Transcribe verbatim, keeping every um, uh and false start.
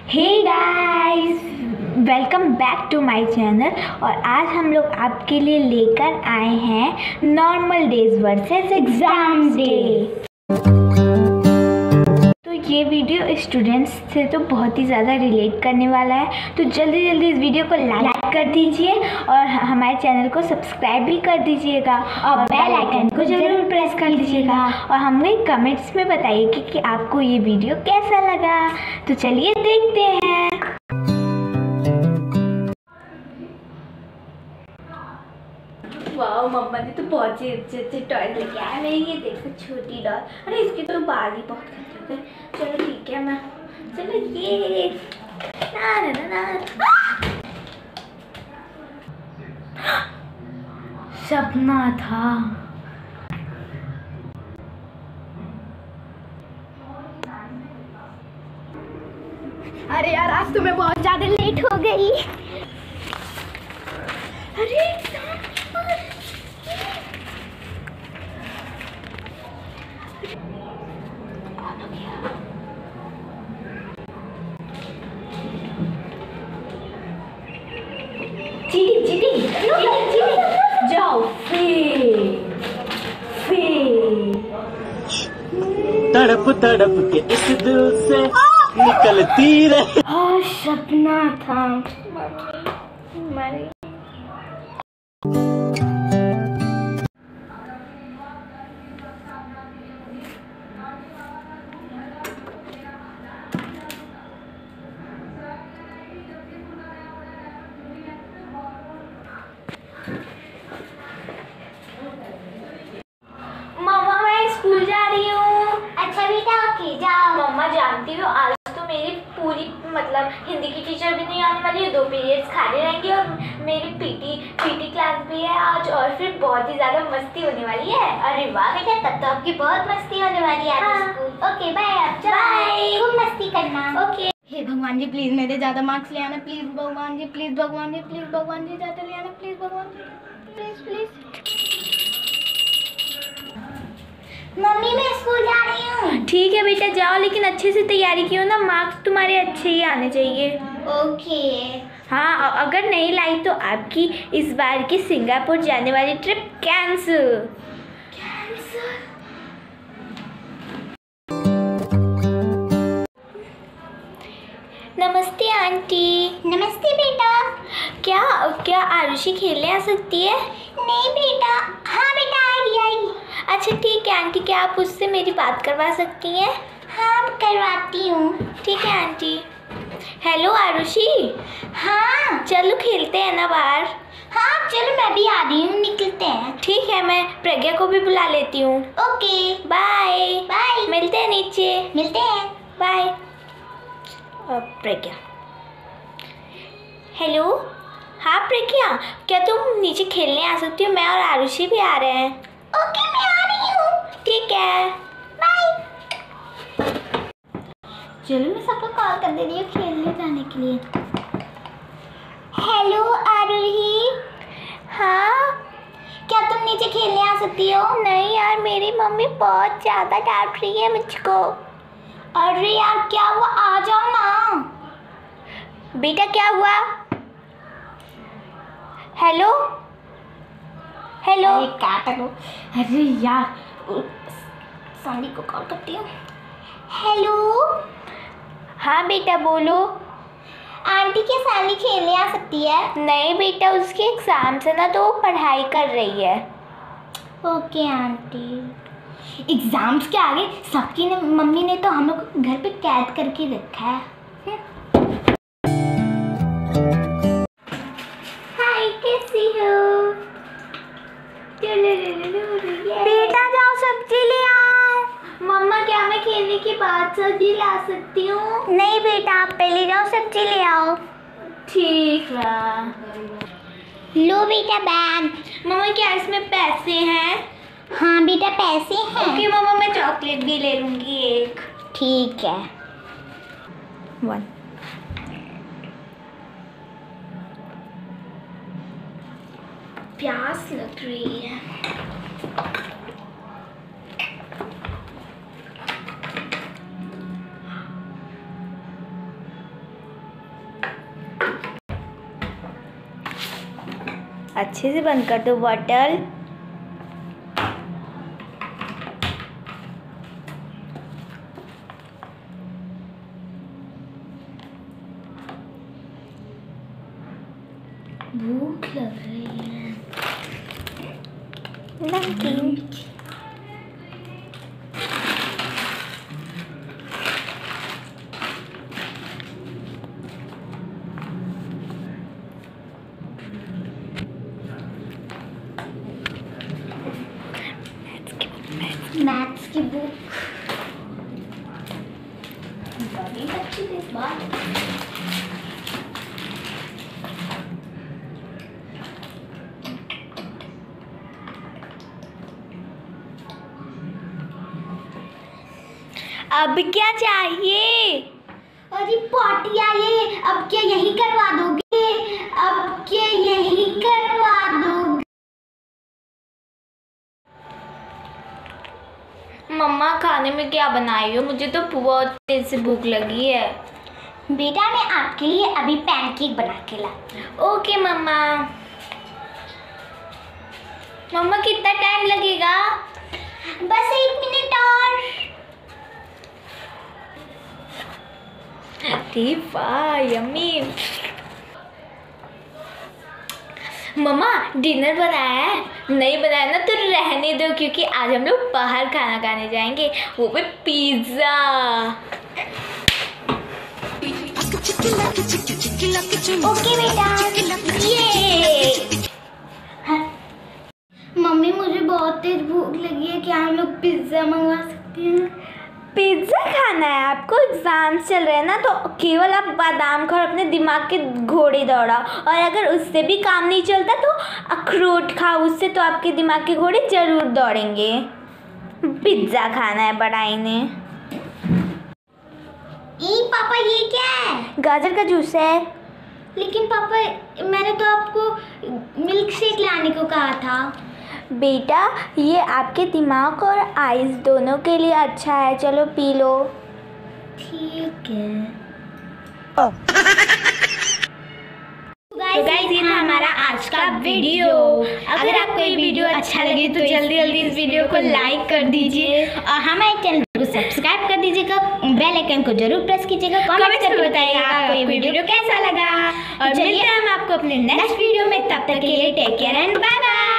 Hey guys, welcome back to my channel. और आज हम लोग आपके लिए लेकर आए हैं normal days versus exam day. तो ये वीडियो स्टूडेंट्स से तो बहुत ही ज़्यादा रिलेट करने वाला है, तो जल्दी जल्दी इस वीडियो को लाइक कर दीजिए और हमारे चैनल को सब्सक्राइब भी कर दीजिएगा और बेल आइकन को ज़रूर प्रेस कर दीजिएगा और हमें कमेंट्स में बताइए कि, कि आपको ये वीडियो कैसा लगा। तो चलिए देखते हैं। वाह, मम्मा ने तो बहुत ही अच्छे अच्छे टॉय लेके आए मेरी। ये देखो छोटी डॉल, अरे इसके तो बाल ही बहुत खतरनाक है। चलो ठीक है, मैं चलो ये ना ना ना ना सपना था। अरे यार, आज तो मैं बहुत ज्यादा लेट हो गई। अरे चीटिंग चीटिंग चीटिंग जाओ फे फे तड़प तड़प के इस दिल से निकलती रहे। हाँ, सपना था। मम्मी मम्मा, मैं स्कूल जा रही हूँ। अच्छा बेटा, ओके जाओ। मम्मा जानती हो, आज तो मेरी पूरी मतलब हिंदी की टीचर भी नहीं आने वाली है। दो पीरियड्स खाली रहेंगे और मेरी पीटी पीटी क्लास भी है आज, और फिर बहुत ही ज़्यादा मस्ती होने वाली है। अरे वाह बेटा, तब तो आपकी बहुत मस्ती होने वाली है आज हाँ। स्कूल। ओके बाय, आप जाओ। बाय। खूब मस्ती करना। ओके। हे भगवान जी, प्लीज मेरे ज्यादा मार्क्स ले आना। प्लीज भगवान जी, प्लीज भगवान जी, प्लीज भगवान जी, ज्यादा ले आना। प्लीज भगवान जी, प्लीज प्लीज। मम्मी, मैं स्कूल जा रही हूँ। ठीक है बेटा, जाओ, लेकिन अच्छे से तैयारी की हो ना, मार्क्स तुम्हारे अच्छे ही आने चाहिए। ओके। हाँ, अगर नहीं लाई तो आपकी इस बार की सिंगापुर जाने वाली ट्रिप कैंसिल। कैंसर? नमस्ते आंटी। नमस्ते बेटा। क्या क्या आरुषि खेलने आ सकती है? नहीं बेटा। हाँ बेटा, आई आई। अच्छा ठीक है आंटी, क्या आप उससे मेरी बात करवा सकती हैं? हाँ, करवाती हूँ। ठीक है आंटी। हेलो आरुषि। हाँ चलो खेलते हैं ना बाहर। हाँ चलो, मैं भी आ रही हूँ, निकलते हैं। ठीक है, मैं प्रज्ञा को भी बुला लेती हूँ। Okay bye bye. मिलते हैं नीचे। मिलते हैं। बाय। प्रज्ञा, हेलो। हाँ प्रज्ञा, क्या तुम नीचे खेलने आ सकती हो? मैं और आरुषि भी आ रहे हैं। ओके, मैं आ रही हूँ। ठीक है, बाय। चलो, मैं सबको कॉल कर दे रही हूँ खेलने जाने के लिए। हेलो आरुषि। हाँ। क्या तुम नीचे खेलने आ सकती हो? नहीं यार, मेरी मम्मी बहुत ज़्यादा डांट रही है मुझको। अरे यार, क्या हुआ? आ जाओ ना। बेटा क्या हुआ? Hello hello. अरे काट लो। अरे यार, सानी को कॉल करती हूँ। हेलो। हाँ बेटा बोलो। आंटी, क्या सानी खेलने आ सकती है? नहीं बेटा, उसके एग्जाम्स है ना, तो वो पढ़ाई कर रही है। Okay aunty. एग्जाम्स के आगे सबकी ने मम्मी ने तो हम लोग को घर पे कैद करके रखा है। हाय, कैसी हो? बेटा जाओ सब्जी ले आओ। मम्मा, क्या मैं खेलने के बाद सब्जी ला सकती हूँ? नहीं बेटा, आप पहले जाओ सब्जी ले आओ। ठीक है। लो बेटा बैग। मम्मा, क्या इसमें पैसे हैं? हाँ बेटा, पैसे हैं। ओके मम्मा, मैं चॉकलेट भी ले लूँगी एक। ठीक है। वन। प्यास लग रही है। अच्छे से बंद कर दो बॉटल। भूख लग रही है। नमकीन। मैथ्स की बुक बड़ी अच्छी थी बात। अब क्या चाहिए? अरे पॉटी आई, अब क्या यही करवा दोगे? अब क्या यही करवा दोगे? मम्मा खाने में क्या बनाई हो? मुझे तो बहुत तेज से भूख लगी है। बेटा मैं आपके लिए अभी पैनकेक बना के ला। ओके मम्मा। मम्मा कितना टाइम लगेगा? बस एक मिनट और। अरे वाह यम्मी। मम्मा डिनर बनाया है? नहीं बनाया ना तो रहने दो, क्योंकि आज हम लोग बाहर खाना खाने जाएंगे, वो भी पिज्ज़ा। ओके बेटा। ये मम्मी मुझे बहुत तेज भूख लगी है, क्या हम लोग पिज्ज़ा मंगवा सकते हैं? पिज्ज़ा खाना है आपको? एग्जाम चल रहे हैं ना, तो केवल आप बादाम खाओ, अपने दिमाग के घोड़े दौड़ाओ, और अगर उससे भी काम नहीं चलता तो अखरोट खाओ, उससे तो आपके दिमाग के घोड़े जरूर दौड़ेंगे। पिज्ज़ा खाना है बड़ाई ने। ई पापा ये क्या है? गाजर का जूस है। लेकिन पापा मैंने तो आपको मिल्क शेक लाने को कहा था। बेटा ये आपके दिमाग और आइज़ दोनों के लिए अच्छा है, चलो पी लो। ठीक है। तो गाइस ये था हमारा आज का वीडियो। अगर आपको ये वीडियो अच्छा लगे तो जल्दी जल्दी इस वीडियो को लाइक कर दीजिए और हमारे चैनल को सब्सक्राइब कर दीजिएगा, बेल आइकन को जरूर प्रेस कीजिएगा, कमेंट करके बताइएगा आपको ये वीडियो कैसा लगा। और मिलते हैं हम आपको अपने नेक्स्ट वीडियो में, तब तक के लिए take care and bye bye.